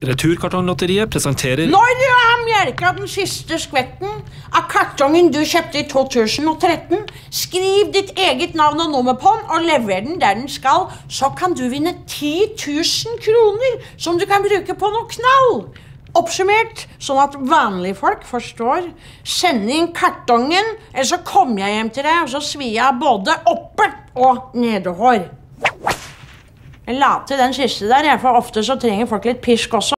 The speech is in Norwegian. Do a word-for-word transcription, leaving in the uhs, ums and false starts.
Returkartonglotteriet presenterer Når du har mjelket den siste skvetten av kartongen du kjøpte i to tusen og tretten, skriv ditt eget navn og nummer på den og lever den der den skal, så kan du vinne ti tusen kroner som du kan bruke på noe knall. Oppsummert, sånn at vanlige folk forstår. Send inn kartongen, eller så kommer jeg hjem til deg, og så svir jeg både oppe og nedehår. Jeg la til den siste der, for ofte så trenger folk litt pisk også.